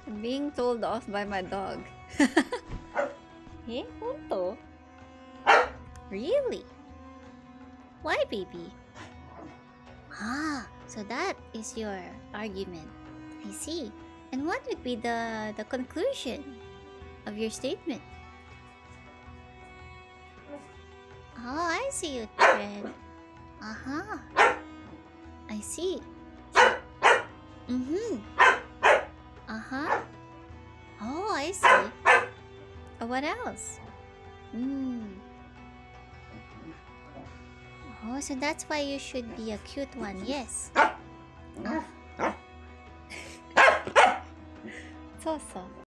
I'm being told off by my dog. Eh, Hunto? Really? Why, baby? Ah, so that is your argument. I see. And what would be the conclusion of your statement? Oh, I see you, Uhtred. Uh-huh. I see. Mm-hmm. Uh-huh. Oh, I see. What else? Hmm. Oh, so that's why you should be a cute one, yes. Oh. So.